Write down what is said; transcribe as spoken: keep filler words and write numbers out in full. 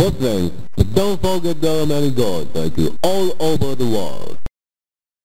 Muslims, don't forget the Almighty God that is all over the world.